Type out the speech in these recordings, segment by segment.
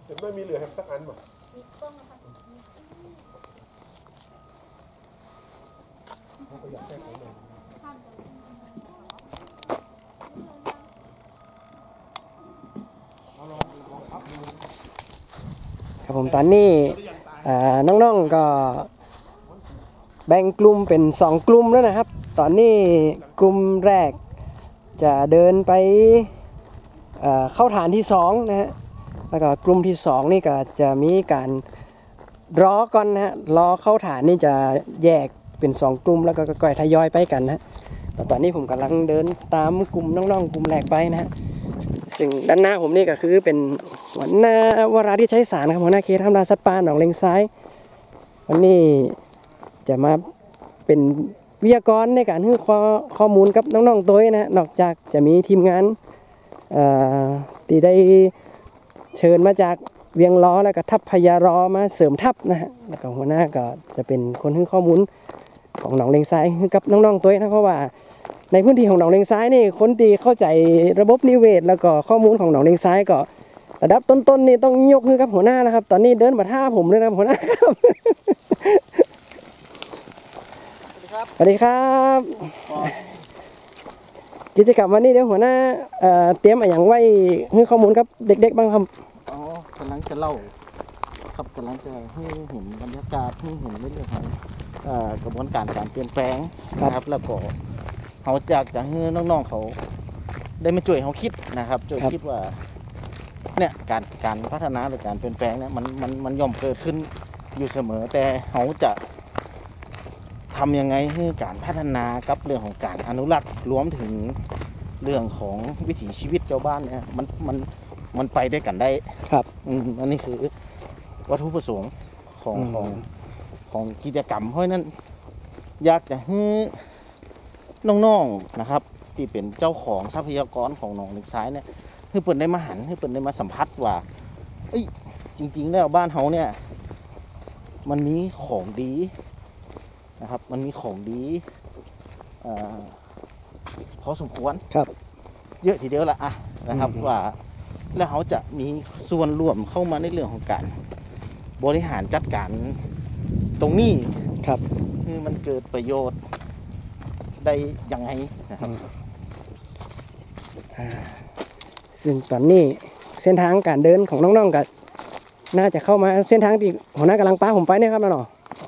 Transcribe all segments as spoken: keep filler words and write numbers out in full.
เดี๋ยวไม่มีเหลือแฮมสักอันป่ะครับผมตอนนี้น้องๆก็แบ่งกลุ่มเป็นสองกลุ่มแล้วนะครับตอนนี้กลุ่มแรกจะเดินไปเข้าฐานที่สองนะฮะแล้วก็กลุ่มที่สองนี่ก็จะมีการรอก่อนนะฮะรอเข้าฐานนี่จะแยกเป็นสองกลุ่มแล้วก็ก่อยทยอยไปกันนะแต่ตอนนี้ผมกำลังเดินตามกลุ่มน้องๆกลุ่มแรกไปนะฮะซึ่งด้านหน้าผมนี่ก็คือเป็นหัวหน้าวราที่ใช้สารครับหัวหน้าเขตทำลายสัตว์ป่าหนองเลงซ้ายวันนี้จะมาเป็นวิทยากรในการให้ข้อมูลกับน้องๆตัวนะนอกจากจะมีทีมงานที่ได้เชิญมาจากเวียงล้อแล้วก็ทัพพญารอมาเสริมทัพนะฮะแล้วก็หัวหน้าก็จะเป็นคนให้ข้อมูลของหนองเลงซ้ายให้กับน้องๆตัวนะเพราะว่าในพื้นที่ของหนองเลงซ้ายนี่คนที่เข้าใจระบบนิเวศแล้วก็ข้อมูลของหนองเลงซ้ายก็ระดับต้นๆนี่ต้องยกมือกับหัวหน้านะครับตอนนี้เดินมาท่าผมเลยนะหัวหน้าครับสวัสดีครับกิจกรรมวันนี้เดี๋ยวหัวหน้าเตรียมอะไรอย่างไว้ให้ข้อมูลกับเด็กๆบ้างครับอ๋อกำลังจะเล่าครับกำลังจะให้เห็นบรรยากาศให้เห็นเรื่องของกระบวนการการเปลี่ยนแปลงนะครับแล้วก็เขาจากจะให้น้องๆเขาได้มาช่วยเขาคิดนะครับช่วยคิดว่าเนี่ยการการพัฒนาหรือการเปลี่ยนแปลงเนี่ยมันมันมันย่อมเกิดขึ้นอยู่เสมอแต่เขาจะทำยังไงให้การพัฒนากับเรื่องของการอนุรักษ์รวมถึงเรื่องของวิถีชีวิตชาวบ้านเนี่ยมันมันมันไปได้กันได้ครับอืมอันนี้คือวัตถุประสงค์ของของของกิจกรรมเพราะนั้นอยากจะให้น้องๆนะครับที่เป็นเจ้าของทรัพยากรของหนองเลงซ้ายเนี่ยให้เปิดได้มาหันให้เปิดได้มาสัมผัสว่าเอ้ยจริงๆแล้วบ้านเขาเนี่ยมันมีของดีนะครับมันมีของดีอ่าพอสมควรครับเยอะทีเดียวละอ่ะนะครับว่าแล้วเขาจะมีส่วนร่วมเข้ามาในเรื่องของการบริหารจัดการตรงนี้ครับคือมันเกิดประโยชน์ได้ยังไงนะครับซึ่งตอนนี้เส้นทางการเดินของน้องๆก็น่าจะเข้ามาเส้นทางที่หัวหน้ากำลังป้าผมไปเนี่ยครับน้อง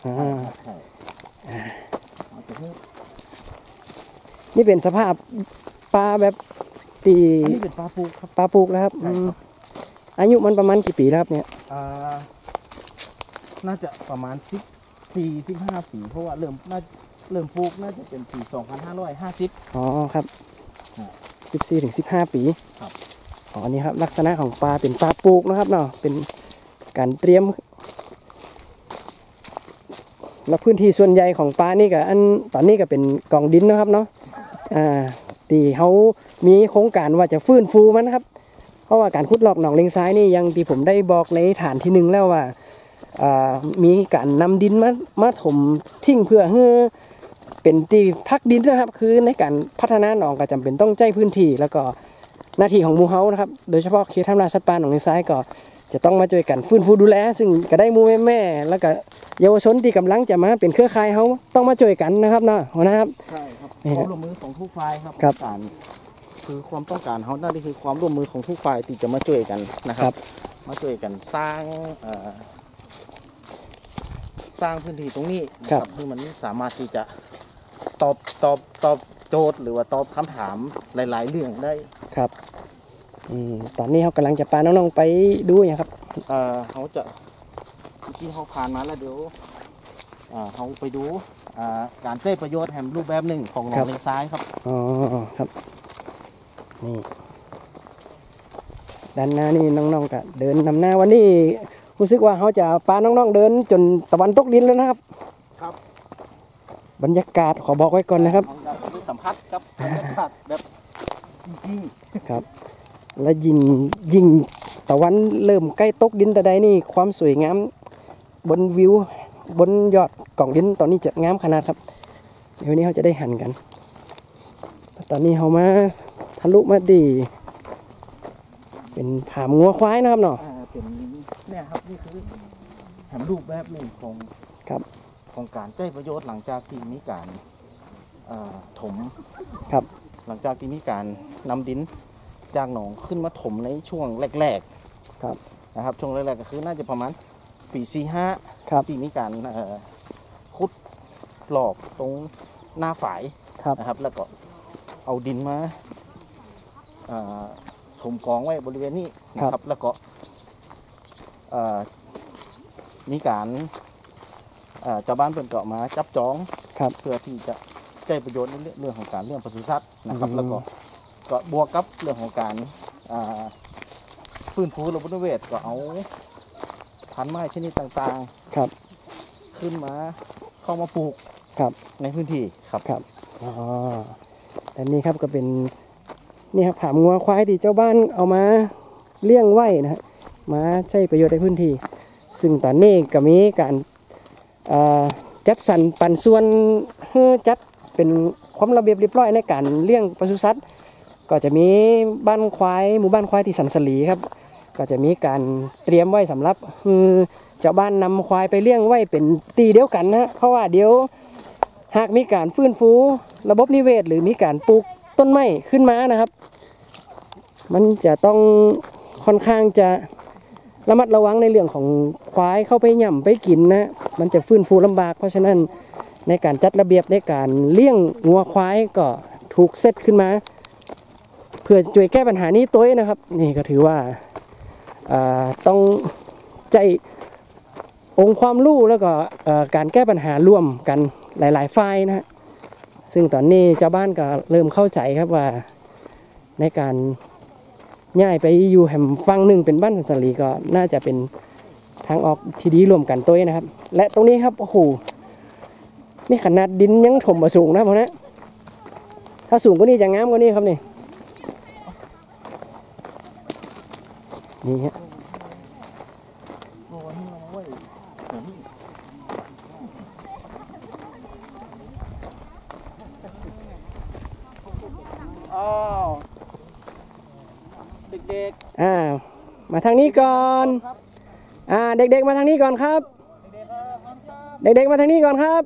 นี่เป็นสภาพปลาแบบตีอันนี้เป็นปลาปูครับปลาปูแล้วครับอายุมันประมาณกี่ปีแล้วครับเนี่ยน่าจะประมาณสิบสี่สิบห้าปีเพราะว่าเริ่มน่าเริ่มปลูกน่าจะเป็นปีสองพันห้าร้อยห้าสิบอ๋อครับสิบสี่ถึงสิบห้าปีครับอ๋อนี่ครับลักษณะของปลาเป็นปลาปลูกนะครับเนาะเป็นการเตรียมแล้วพื้นที่ส่วนใหญ่ของปลานี่ก็อันตอนนี้ก็เป็นกองดินนะครับเนาะอ่าที่เขามีโครงการว่าจะฟื้นฟูมันนะครับเพราะว่าการขุดลอกหนองเลงซ้ายนี่ยังที่ผมได้บอกในฐานที่หนึ่งแล้วว่าอ่ามีการนำดินมามาถมทิ้งเพื่อให้เป็นที่พักดินนะครับคือในการพัฒนาหนองก็จำเป็นต้องใจพื้นที่แล้วก็หน้าที่ของหมู่เฮานะครับโดยเฉพาะเขตทำลายสัตว์ป่าหนองเลงซ้ายก็จะต้องมาช่วยกันฟื้นฟูดูแลซึ่งก็ได้หมู่แม่ๆแล้วก็เยาวชนที่กำลังจะมาเป็นเครือข่ายเขาต้องมาช่วยกันนะครับเนาะนะครับใช่ครับความร่วมมือของทุกฝ่ายครับการคือความต้องการเขานั่นคือความร่วมมือของทุกฝ่ายที่จะมาช่วยกันนะครับมาช่วยกันสร้างสร้างพื้นที่ตรงนี้เพื่อมันสามารถที่จะตอบตอบตอบโจทย์หรือว่าตอบคำถามหลายๆเรื่องได้ครับอืมตอนนี้เขากำลังจะพาน้องๆไปดูอย่างครับเออเขาจะที่เขาผ่านมาแล้วเดี๋ยวเขาไปดูการใช้ประโยชน์แห่งรูปแบบหนึ่งของหนองเลงซ้ายครับอ๋อครับนี่ด้านหน้านี่น้องๆก็เดินนำหน้าวันนี้รู้สึกว่าเขาจะพาน้องๆเดินจนตะวันตกดินแล้วนะครับครับบรรยากาศขอบอกไว้ก่อนนะครับสัมผัสครับบรรยากาศแบบจริงๆครับและยิ่งยิ่งตะวันเริ่มใกล้ตกดินแต่ใดนี่ความสวยงามบนวิวบนยอดกล่องดินตอนนี้จะงามขนาดครับเดี๋ยวนี้เขาจะได้หันกันตอนนี้เขามาทะลุมาดีเป็นผามงัวควายนะครับเนาะเป็นเนี่ยครับนี่คือแผนรูปแบบหนึ่งของครับของการใช้ประโยชน์หลังจากที่มีการเอ่อถมครับหลังจากที่มีการนำดินจากหนองขึ้นมาถมในช่วงแรกครับๆนะครับช่วงแรกๆก็คือน่าจะประมาณปีสี่ห้าครับที่มีการเอ่อขุดหลอกตรงหน้าฝายครับนะครับ แล้วก็เอาดินมาเอ่อถมกองไว้บริเวณนี้นะครับ แล้วก็เอ่อมีการเอ่อชาวบ้านเพิ่นก็มาจับจองครับเพื่อที่จะใช้ประโยชน์ในเรื่องของการเลี้ยงปศุสัตว์นะครับอืมแล้วก็ก็บวกกับเรื่องของการอ่าฟื้นฟูระบบนิเวศก็เอาพันธุ์ไม้ชนิดต่างครับๆ ขึ้นมาเข้ามาปลูกครับในพื้นที่ครับครับอ๋อแต่นี่ครับก็เป็นนี่ครับผามงัวควายที่เจ้าบ้านเอามาเลี้ยงไว้นะฮะมาใช้ประโยชน์ในพื้นที่ ซึ่งตอนนี้ก็มีการเอ่อจัดสรรปันส่วนเพื่อจัดเป็นความระเบียบเรียบร้อยในการเลี้ยงปศุสัตว์ ก็จะมีบ้านควายหมู่บ้านควายที่สันสลีครับ ก็จะมีการเตรียมไว้สำหรับคือเจ้าบ้านนำควายไปเลี้ยงไว้เป็นตีเดียวกันนะเพราะว่าเดี๋ยวหากมีการฟื้นฟูระบบนิเวศหรือมีการปลูกต้นไม้ขึ้นมานะครับ มันจะต้องค่อนข้างจะระมัดระวังในเรื่องของควายเข้าไปหย่ำไปกินนะมันจะฟื้นฟูลำบาก เพราะฉะนั้นในการจัดระเบียบในการเลี้ยงงัวควายก็ถูกเซตขึ้นมา เพื่อช่วยแก้ปัญหานี้ตัวเองนะครับ นี่ก็ถือว่าอ่าต้องใจองค์ความรู้แล้วก็เอ่อการแก้ปัญหาร่วมกันหลายๆฝ่ายนะฮะซึ่งตอนนี้เจ้าบ้านก็เริ่มเข้าใจครับว่าในการย้ายไปอยู่แห่งฝั่งหนึ่งเป็นบ้านสันสลีก็น่าจะเป็นทางออกที่ดีร่วมกันตัวเองนะครับ และตรงนี้ครับโอ้โหนี่ขนาดดินยังถมมาสูงนะพอนะถ้าสูงกว่านี้จะงามกว่านี้ครับนี่นี่ฮะอ้าวเด็กอ่ามาทางนี้ก่อนอ่าเด็กๆมาทางนี้ก่อนครับ เด็กๆมาทางนี้ก่อนครับ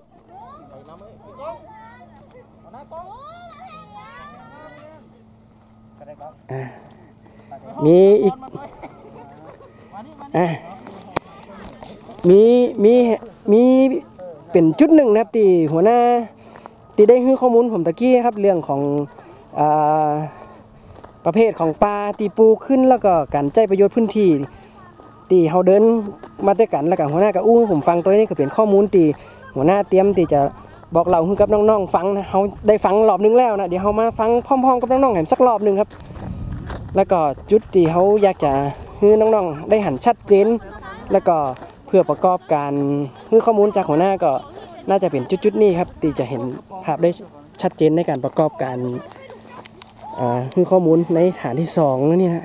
อ่ามีอีกอ่ามีมีมีเป็นจุดหนึ่งนะครับที่หัวหน้าที่ได้ให้ข้อมูลผมตะกี้ครับเรื่องของอ่าประเภทของปลาตีปูขึ้นแล้วก็การใช้ประโยชน์พื้นที่ที่เขาเดินมาด้วยกันแล้วกับหัวหน้ากับอู้ผมฟังตัวนี้ก็เป็นข้อมูลที่หัวหน้าเตรียมที่จะบอกเราให้กับน้องๆฟังนะเขาได้ฟังรอบนึงแล้วนะเดี๋ยวเขามาฟังพร้อมๆกับน้องๆแหมสักรอบนึงครับแล้วก็จุดที่เขาอยากจะให้น้องๆได้หันชัดเจนแล้วก็เพื่อประกอบการให้ข้อมูลจากหัวหน้าก็น่าจะเป็นจุดๆนี้ครับที่จะเห็นภาพได้ชัดเจนในการประกอบการอ่าคือข้อมูลในฐานที่สองแล้วนี่ฮะ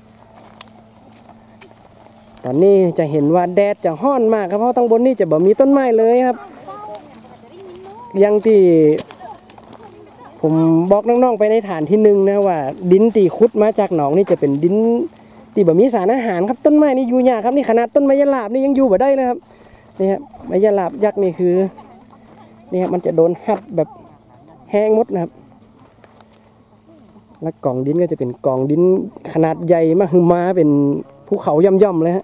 ตอนนี้จะเห็นว่าแดดจะฮ้อนมากครับเพราะตั้งบนนี่จะบ่มีต้นไม้เลยครับยังที่ผมบอกน้องๆไปในฐานที่หนึ่งนะว่าดินตีขุดมาจากหนองนี่จะเป็นดินที่บ่มีสารอาหารครับต้นไม้นี่อยู่ยากครับนี่ขนาดต้นไม้ยะลาบนี่ยังอยู่บ่ได้เลยครับนี่ครับไม้ยะลาบยักษ์นี่คือนี่ครับมันจะโดนหัดแบบแห้งหมดนะครับและกล่องดินก็จะเป็นกล่องดินขนาดใหญ่มากคือมาเป็นภูเขาย่อมๆเลยฮะ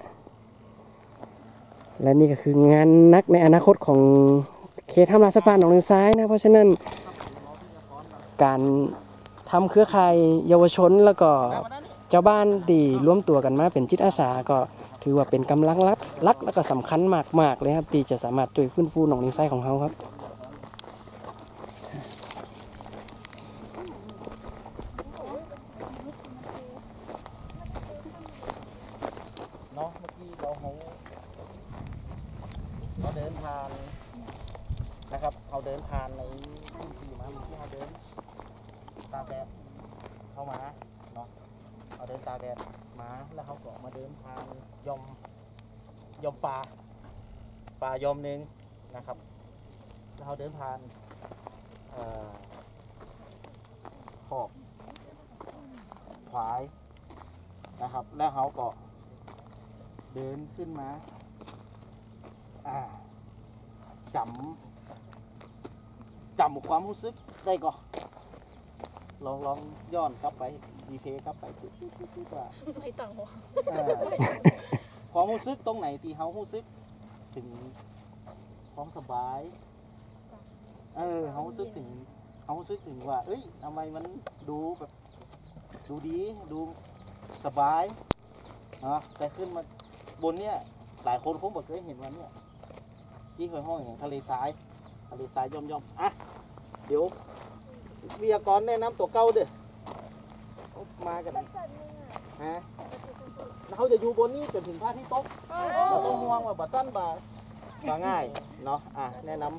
และนี่ก็คืองานนักในอนาคตของเขตทำลายสะพานหนองเลงซ้ายนะเพราะฉะนั้นการทำเครือข่ายเยาวชนแล้วก็เจ้าบ้านที่ร่วมตัวกันมาเป็นจิตอาสาก็ถือว่าเป็นกำลังรักรักและก็สำคัญมากๆเลยครับที่จะสามารถช่วยฟื้นฟูหนองเลงซ้ายของเขาครับเนาะเมื่อกี้เราเขาเราเดินผ่านนะครับเขาเดินผ่านในพื้นที่มาเมื่อกี้เขาเดินตากแดดเข้ามาเนาะเขาเดินตากแดดมาแล้วเขาก็มาเดินผ่านยอมยอมป่าป่ายอมหนึ่งนะครับแล้วเขาเดินผ่านเอ่อขอบขวายนะครับแล้วเขาก็เดินขึ้นมาอ่าจำจำความรู้สึกได้ก่อนลองลองย้อนกลับไปดีเพย์กลับไปปุ๊บปุ๊บปุ๊บปุ๊บว่าไม่ต้องห่วงอ่าความรู้สึกตรงไหนที่เขารู้สึกถึงความสบายเออเขารู้สึกถึงเขารู้สึกถึงว่าเอ้ยทำไมมันดูแบบดูดีดูสบายเนาะแต่ขึ้นมาบนเนี่ยหลายคนคงบอกเคยเห็นวันเนี่ยที่เคยห้องอย่างทะเลทรายทะเลทรายย่อมย่อมอ่ะเดี๋ยววิทยากรแนะนำตัวเก้าเด้อมากันฮะเขาจะอยู่บนนี้จนถึงพระอาที่ตกเราต้องห่วงว่าบาสั้นบาบาง่ายเนาะอ่ะแนะนำ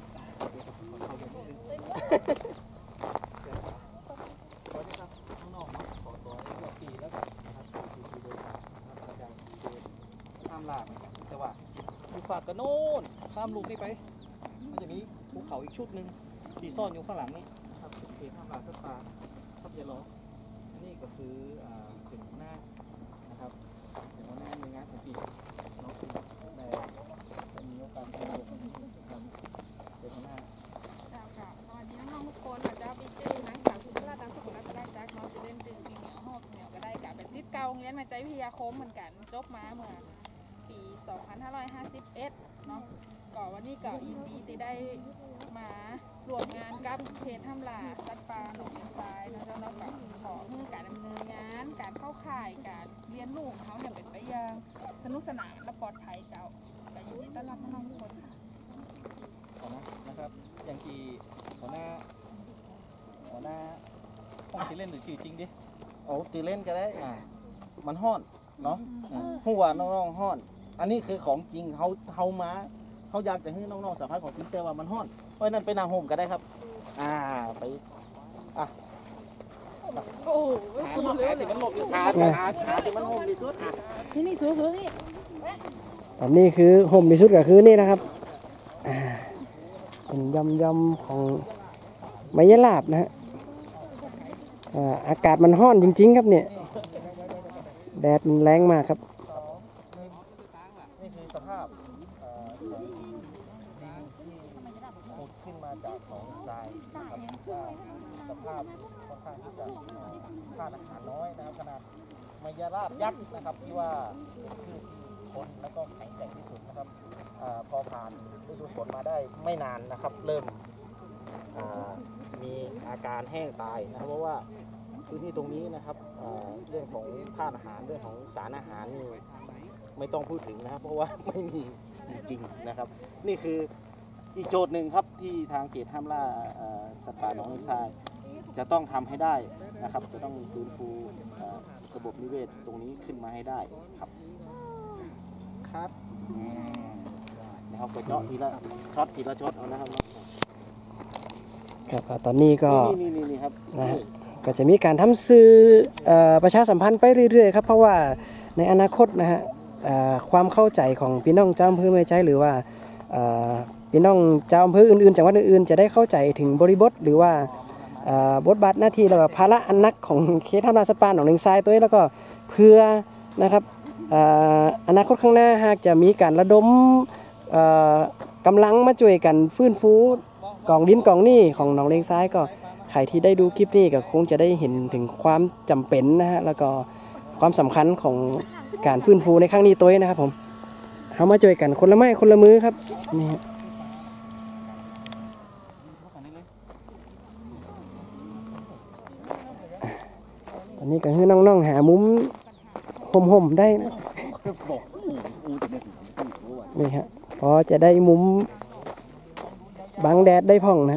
ห้ามลากแต่ว่าอยู่ฝากกระโน่นข้ามลูกนี่ไปมันจะมีภูเขาอีกชุดหนึ่งที่ซ่อนอยู่ข้างหลังนี่ครับเขตห้ามลาสัตว์ป่าทับยาล้ออันนี้ก็คืออ่าเป็นหัวหน้านะครับเป็นหัวหน้าหน่วยงานของปีน้องปีได้ได้มีโอกาสได้ร่วมกันทำเป็นหัวหน้าเจ้าค่ะสวัสดีน้องๆทุกคนค่ะเจ้าพี่จื้อนางสาวสุภราตามสุขรัตนจักรน้องจะเล่นจื้อปีเหนียวหอบเหนียวก็ได้กับเป็นซิทเก่าโรงเรียนมาใจวิทยาคมเหมือนกันจบมาเมื่อปี สองพันห้าร้อยห้าสิบเอ็ด เนาะก่อนวันนี้ก็ยินดีที่ได้มารวมงานกับเขตห้ามล่าสัตว์ป่าหนองเลงทรายนะเจ้าเนาะก็ขอเพื่อการดำเนินงานการเข้าข่ายการเรียนรู้ของเขาเนี่ยเป็นไปอย่างสนุกสนานและปลอดภัยเจ้าก็ยินดีต้อนรับน้องๆทุกคนค่ะก่อนนะนะครับอย่างที่หัวหน้าหัวหน้าห้องที่เล่นหรือชื่อจริงดิโอ้ตีเล่นก็ได้อ่ามันห้อนเนาะหัวน้องๆห้อน อันนี้คือของจริงเขาเขามาเขาอยากจะให้น้องๆสัมผัสของจริงแต่ว่ามันห้อนเพราะนั้นไปนางห่มก็ได้ครับอ่าไปอ่ะโอ้โหหาคุณหาเลือแต่มันหลบอยู่หาหาหาที่มันห่มที่สุดอ่ะนี่นี่สูงๆนี่ตอนนี้คือห่มที่สุดก็คือนี่นะครับอ่าเป็นยำยำๆของไม้ยะลาบนะฮะอ่าอากาศมันห้อนจริงๆครับเนี่ยแดดมันแรงมากครับนี่คือสภาพเอ่อของดินที่ขุดขึ้นมาจากหนองทรายนะครับว่าสภาพค่อนข้างที่จะธาตุอาหารน้อยนะครับขนาดไมยราบยักษ์นะครับที่ว่าเป็นพืชที่ทนแล้วก็แข็งแกร่งที่สุดนะครับเอ่อพอผ่านฤดูฝนมาได้ไม่นานนะครับ เริ่มอ่ามีอาการแห้งตายนะครับเพราะว่าพื้นที่ตรงนี้นะครับเอ่อเรื่องของธาตุอาหารเรื่องของสารอาหารนี่ไม่ต้องพูดถึงนะครับ เพราะว่าไม่มีจริงๆนะครับ นี่คืออีกโจทย์หนึ่งครับที่ทางเขตห้ามล่าเอ่อสัตว์ป่าหนองเลงทรายจะต้องทำให้ได้นะครับ จะต้องฟื้นฟูเอ่อระบบนิเวศตรงนี้ขึ้นมาให้ได้ครับครับอืมนะครับก็เจาะทีละช็อตทีละช็อตเอานะครับครับตอนนี้ก็นี่นี่นี่ครับนะฮะ ก็จะมีการทำสื่อเอ่อประชาสัมพันธ์ไปเรื่อยๆครับเพราะว่าในอนาคตนะฮะเอ่อความเข้าใจของพี่น้องเจ้าอำเภอแม่ใจหรือว่าเอ่อพี่น้องเจ้าอำเภออื่นๆจังหวัดอื่นๆจะได้เข้าใจถึงบริบทหรือว่าเอ่อบทบาทหน้าที่แล้วก็ภาระอันหนักของเขตทำลายสัตว์ป่าหนองเลงทรายตัวนี้แล้วก็เพื่อนะครับเอ่ออนาคตข้างหน้าหากจะมีการระดมเอ่อกำลังมาช่วยกันฟื้นฟูกองดินกองหนี้ของหนองเลงทรายก็ใครที่ได้ดูคลิปนี้ก็คงจะได้เห็นถึงความจำเป็นนะฮะแล้วก็ความสำคัญของการฟื้นฟูในครั้งนี้ตัวเองนะครับผมเอามาช่วยกันคนละไม้คนละมือครับนี่ฮะตอนนี้ก็คือน้องๆหามุมห่มๆได้นะนี่ฮะพอจะได้มุมบังแดดได้พ่องนะ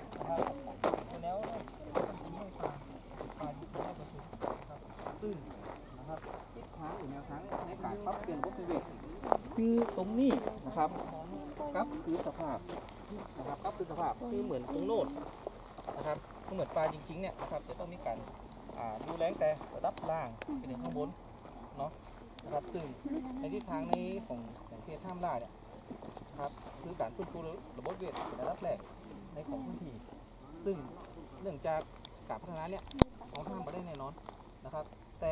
คือตรงนี้นะครับกับคือสภาพนะครับกับคือสภาพคือเหมือนตรงโน้นนะครับก็เหมือนปลาจริงๆเนี่ยนะครับจะต้องมีการอ่าดูแลแต่ระดับล่างไปถึงข้างบนเนาะนะครับซึ่งในทิศทางในของของเขตห้ามล่าเนี่ยนะครับคือการฟื้นฟูระบบเวทเป็นระดับแรกในของพื้นที่ซึ่งเนื่องจากการพัฒนาเนี่ยเราห้ามไม่ได้แน่นอนนะครับแต่เรา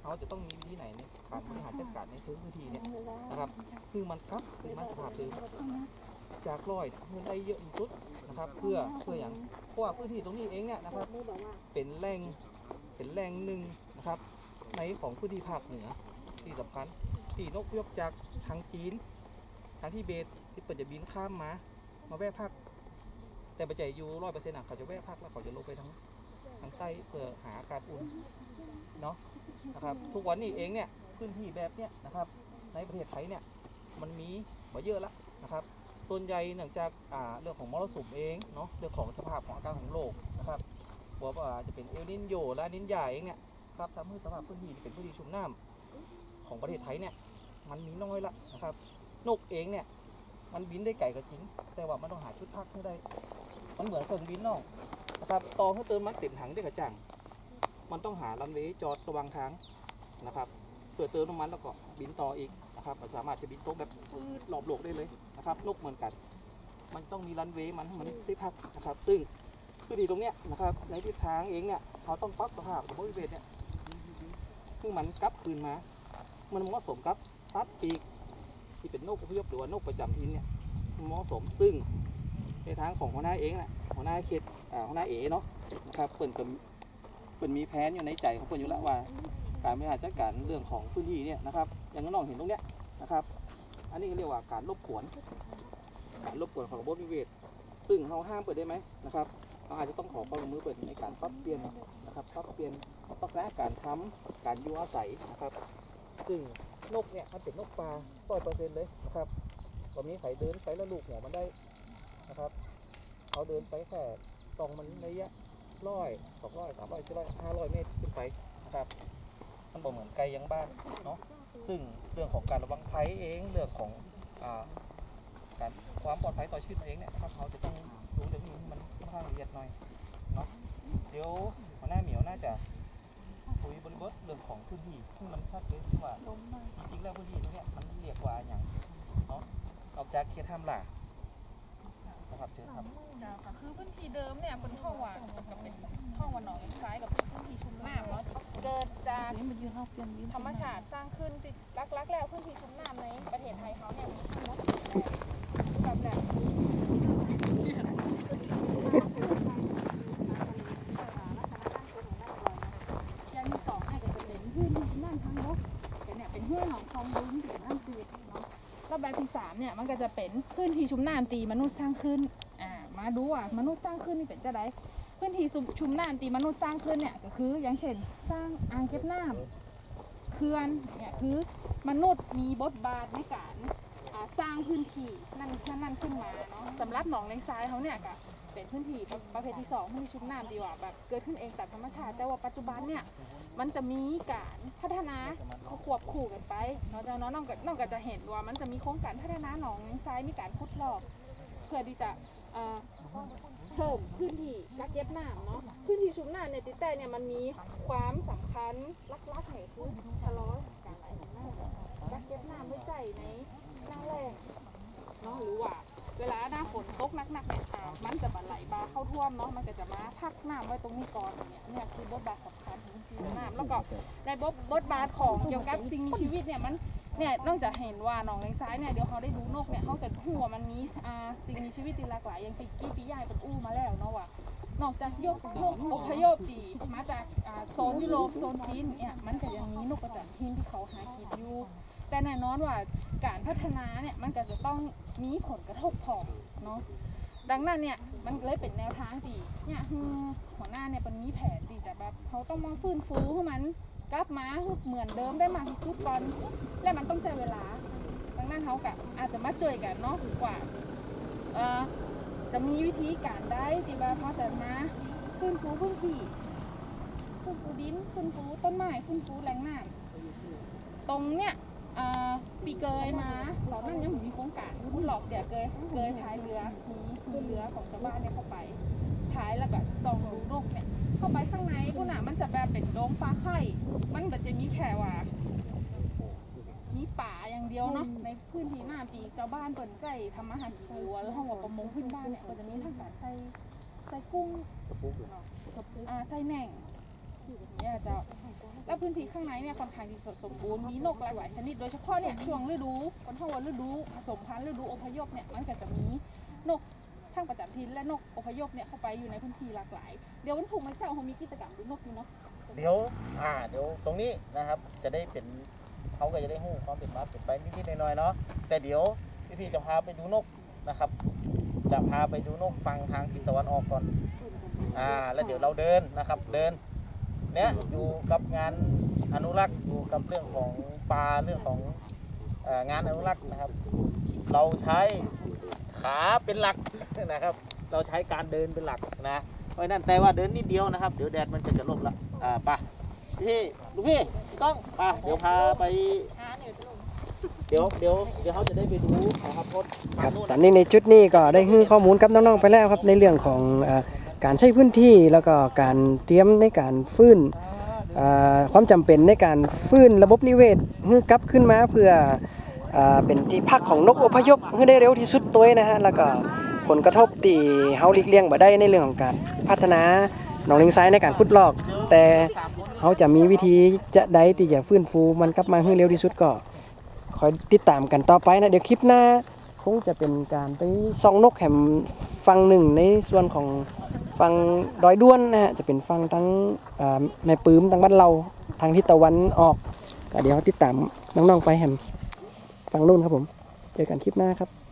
เขาจะต้องมีวิธีไหนในการบริหารจัดการในเชิงพื้นที่เนี่ยนะครับคือมันกลับคือมันสภาพเดิมจากร้อยเงินได้เยอะที่สุดนะครับเพื่อเพื่ออย่างเพราะว่าพื้นที่ตรงนี้เองเนี่ยนะครับเป็นแหล่งเป็นแหล่งหนึ่งนะครับในของพื้นที่ภาคเหนือที่สำคัญที่นกยกจากทางจีนทางที่เบตที่เปิดจะบินข้ามมามาแวะภาคแต่ปัจจัยอยู่ร้อยเปอร์เซ็นต์เขาจะแวะภาคแล้วเขาจะลงไปทางทางใต้เพื่อหาอากาศอุ่นเนาะนะครับทุกวันนี้เองเนี่ยพื้นที่แบบเนี้ยนะครับในประเทศไทยเนี่ยมันมีมาเยอะแล้วนะครับส่วนใหญ่เนื่องจากอ่าเรื่องของมรสุมเองเนาะเรื่องของสภาพของอากาศของโลกนะครับบอกว่าจะเป็นเอลนินโยและนินยาเองเนี่ยครับทำให้สภาพพื้นที่เป็นพื้นที่ชุ่มน้ำของประเทศไทยเนี่ยมันมีน้อยละนะครับนกเองเนี่ยมันบินได้ไกลก็จริงแต่ว่ามันต้องหาชุดพักให้ได้มันเหมือนเครื่องบินนอกนะครับตองให้เติมมันเต็มถังได้กระจังมันต้องหารันเวย์จอดระวังทางนะครับเพื่อเติมน้ำมันแล้วก็บินต่ออีกนะครับมันสามารถจะบินตรงแบบปืดหลอบโลกได้เลยนะครับนกเหมือนกันมันต้องมีรันเวย์มันให้มันได้พักนะครับซึ่งพื้นที่ตรงเนี้ยนะครับในทิศทางเองเนี่ยเขาต้องปรับสภาพของบริเวณเนี่ยคือมันกลับคืนมามันเหมาะสมกับซัดปีกที่เป็นนกอพยพหรือว่านกประจำถิ่นเนี่ยเหมาะสมซึ่งในทางของหัวหน้าเองแหละหัวหน้าเขตอ่าหัวหน้าเอ๋เนาะนะครับเปิ่นกับเปิ่นมีแผนอยู่ในใจของเปิ่นอยู่แล้วว่าการบริหารจัดการเรื่องของพื้นที่เนี่ยนะครับอย่างน้องเห็นตรงเนี้ยนะครับอันนี้เรียกว่าการรบกวนการรบกวนของระบบนิเวศซึ่งเราห้ามเปิดได้ไหมนะครับเราอาจจะต้องขอความร่วมมือเปิดในการปรับเปลี่ยนนะครับปรับเปลี่ยนลักษณะการทำการอยู่อาศัยนะครับซึ่งนกเนี่ยมันเป็นนกปลาร้อยเปอร์เซ็นต์เลยนะครับตอนนี้ใส่เดินไปแล้วลูกหัวมันได้นะครับเขาเดินไปแค่ตรงมันระยะร้อยสองร้อยสามร้อยสี่ร้อยห้าร้อยเมตรขึ้นไปนะครับมันบอกเหมือนไกลยังบ้านเนาะซึ่งเรื่องของการระวังภัยเองเรื่องของอ่าการความปลอดภัยต่อชีวิตเองเนี่ยนะครับเขาจะต้องรู้เรื่องนี้มันค่อนข้างละเอียดหน่อยเนาะเดี๋ยวหัวหน้าเหมียวน่าจะคุยบริบทเรื่องของพื้นที่ที่มันชัดเลยว่าจริงๆแล้วพื้นที่ตรงเนี้ยมันเรียกว่าอย่างเนาะออกจากเขตห้ามล่านะครับเชิญครับค่ะคือพื้นที่เดิมเนี่ยเป็นท่อว่ากับเป็นท่อว่าหนองซ้ายกับเป็นพื้นที่ชุ่มน้ำเนาะเกิดจากธรรมชาติสร้างขึ้นติดลักๆแล้วพื้นที่ชุ่มน้ำในประเทศไทยเขาเนี่ยมีทั้งหมดแบบแหล่งอย่างที่สองเนี่ยก็จะเป็นพื้นที่ชุ่มน้ำทั้งหมดแต่เนี่ยเป็นห้วยหนองคลองบึ้งที่เป็นน้ำจืดเนาะแล้วแบบที่สามเนี่ยมันก็จะเป็นพื้นที่ชุ่มน้ำตีมนุษย์สร้างขึ้นอ่ามาดูว่ามนุษย์สร้างขึ้นนี่เป็นจะไดพื้นที่ชุ่มน้ำตีมนุษย์สร้างขึ้นเนี่ยก็คืออย่างเช่นสร้างอ่างเก็บน้ำเขื่อนเนี่ยคือมนุษย์มีบทบาทในการอ่าสร้างพื้นที่นั่นนั่นขึ้นมาเนาะสำหรับหนองเลงซ้ายเขาเนี่ยก็เป็นพื้นที่ประเภทที่สองพื้นที่ชุ่มน้ำดีกว่าแบบเกิดขึ้นเองตามธรรมชาติแต่ว่าปัจจุบันเนี่ยมันจะมีการพัฒนาเขาควบคู่กันไปเนาะน้องน้องก็น้องก็จะเห็นว่ามันจะมีโครงการพัฒนาหนองเลงซ้ายมีการขุดลอกเพื่อที่จะเพิ่มพื้นที่กักเก็บน้ำเนาะพื้นที่ชุ่มน้ำในติแต่เนี่ยมันมีความสำคัญลักๆเนี่ยคือชะลอการไหลของน้ำกักเก็บน้ำไว้ใจในหน้าแล้งเนาะหรือว่าเวลาหน้าฝนตกหนักๆเนี่ยมันจะบันไหลบาเข้าท่วมเนาะมันก็จะมาพักน้ำไว้ตรงนี้ก่อนเนี่ยเนี่ยคือบทบาทสำคัญของสิ่งน้ำแล้วก็ในบทบทบาทของเกี่ยวกับสิ่งมีชีวิตเนี่ยมันเนี่ยนอกจากเห็นว่าหนองเลงซ้ายเนี่ยเดี๋ยวเขาได้ดูนกเนี่ยเขาจะหัวมันมีอ่าสิ่งมีชีวิตที่หลากหลายอย่างปีกี้ปีใหญ่เป็นอู้มาแล้วเนาะว่านอกจากยกนกอพยพตีมาจากอ่าโซนยุโรปโซนจีนเนี่ยมันก็ยังมีนกประจำถิ่นที่เขาหากินอยู่แต่แน่นอนว่าการพัฒนาเนี่ยมันก็จะต้องมีผลกระทบพอเนาะดังนั้นเนี่ยมันเลยเป็นแนวทางตีเนี่ยหัวหน้าเนี่ยเป็นมีแผนตีแต่แบบเขาต้องมาฟื้นฟูให้มันกลับมาเหมือนเดิมได้มากที่สุดก่อนและมันต้องใช้เวลาดังนั้นเขากับอาจจะมาเจอกันเนาะกว่าเอ่อจะมีวิธีการได้ที่ว่าเขาจะมาฟื้นฟูพื้นที่ฟื้นฟูดินฟื้นฟูต้นไม้ฟื้นฟูแหล่งน้ำตรงเนี้ยปีเกยมาหลอกนั่นยังมีโครงการหลอกเดี๋ยวเกยเกยพายเรือมีมีเรือของชาวบ้านเนี่ยเข้าไปพายแล้วก็ส่องดูนกเนี่ยเข้าไปข้างในพวกน่ะมันจะแบบเป็นโดมปลาไข่มันแบบจะมีแค่ว่ามีป่าอย่างเดียวเนาะในพื้นที่หน้าปีเจ้าบ้านเปิดใจทำอาหารกินหรือว่าห้องว่าประมงพื้นบ้านเนี่ยก็จะมีทั้งการใส่ใส่กุ้งอ่าใส่แหน่งเนี่ยจะแล้วพื้นที่ข้างในเนี่ยค่อนข้างที่สมบูรณ์มีนกหลากหลายชนิดโดยเฉพาะเนี่ยช่วงฤดูคนเท่าวันฤดูผสมพันธุ์ฤดูอพยพเนี่ยมันก็จะมีนกทั้งประจำถิ่นและนกอพยพเนี่ยเข้าไปอยู่ในพื้นที่หลากหลายเดี๋ยววันถูกมันเจ้าเขามีกิจกรรมดูนกอยู่เนาะเดี๋ยวอ่าเดี๋ยวตรงนี้นะครับจะได้เป็นเขาก็จะได้หู้ความเป็นมาเป็นไปนิดๆหน่อยๆเนาะแต่เดี๋ยวพี่ๆจะพาไปดูนกนะครับจะพาไปดูนกฟังทางทิศตะวันออกก่อนอ่าแล้วเดี๋ยวเราเดินนะครับเดินเนี้ยอยู่กับงานอนุรักษ์อยู่กับเรื่องของปลาเรื่องของเอ่องานอนุรักษ์นะครับเราใช้ขาเป็นหลักนะครับเราใช้การเดินเป็นหลักนะเพราะนั้นแต่ว่าเดินนิดเดียวนะครับเดี๋ยวแดดมันจะจะลบละอ่าไปพี่ลูกพี่ต้องไปเดี๋ยวพาไปเดี๋ยวเดี๋ยวเดี๋ยวเขาจะได้ไปดูนะครับรถครับตอนนี้ในจุดนี้ก็ได้ให้ข้อมูลกับน้องๆไปแล้วครับในเรื่องของเอ่อการใช้พื้นที่แล้วก็การเตรียมในการฟื้นเอ่อความจำเป็นในการฟื้นระบบนิเวศให้กลับขึ้นมาเพื่อเอ่อเป็นที่พักของนกอพยพให้ได้เร็วที่สุดตัวนะฮะแล้วก็ผลกระทบที่เฮาหลีกเลี่ยงบ่ได้ในเรื่องของการพัฒนาหนองเลงซ้ายในการขุดลอกแต่เขาจะมีวิธีจะใดที่จะฟื้นฟูมันกลับมาให้เร็วที่สุดก็คอยติดตามกันต่อไปนะเดี๋ยวคลิปหน้าคงจะเป็นการไปส่องนกแหมฟังหนึ่งในส่วนของฟังดอยด้วนนะฮะจะเป็นฟังทั้งแม่ปื้มทั้งบ้านเราทางทิศตะวันออกก็เดี๋ยวติดตามน้องๆไปแหมฟังรุ่นครับผมเจอกันคลิปหน้าครับ